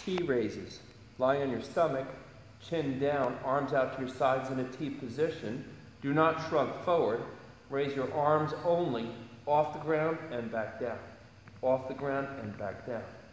T raises. Lie on your stomach, chin down, arms out to your sides in a T position. Do not shrug forward. Raise your arms only off the ground and back down. Off the ground and back down.